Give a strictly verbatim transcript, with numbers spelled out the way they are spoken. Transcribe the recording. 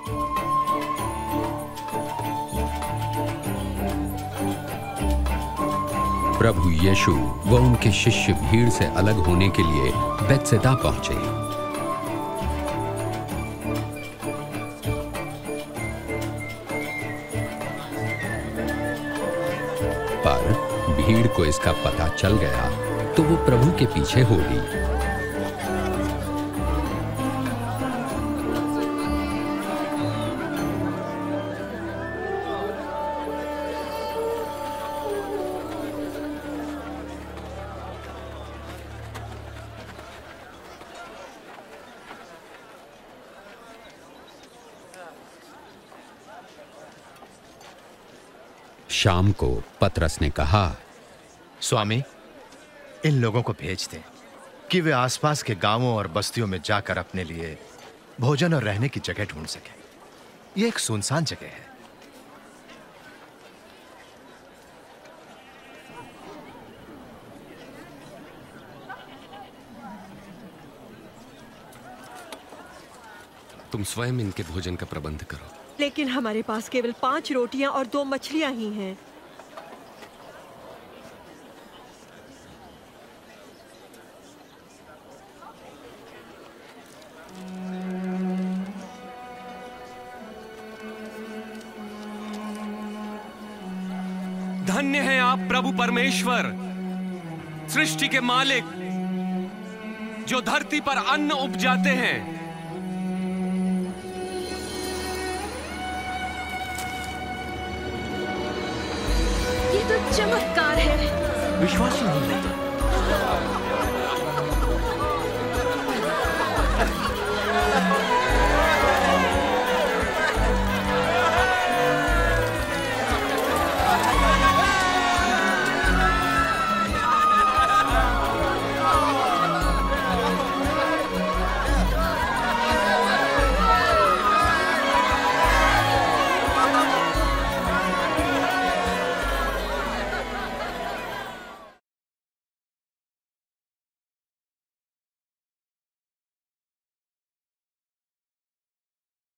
प्रभु यीशु व उनके शिष्य भीड़ से अलग होने के लिए बेतसैदा पहुंचे। पर भीड़ को इसका पता चल गया तो वो प्रभु के पीछे हो ली। शाम को पतरस ने कहा, स्वामी, इन लोगों को भेज दें कि वे आसपास के गांवों और बस्तियों में जाकर अपने लिए भोजन और रहने की जगह ढूंढ सकें। यह एक सुनसान जगह है। तुम स्वयं इनके भोजन का प्रबंध करो। लेकिन हमारे पास केवल पांच रोटियां और दो मछलियां ही हैं। धन्य है आप प्रभु परमेश्वर, सृष्टि के मालिक, जो धरती पर अन्न उपजाते हैं। ये तो चमत्कार है। विश्वास ही नहीं होता।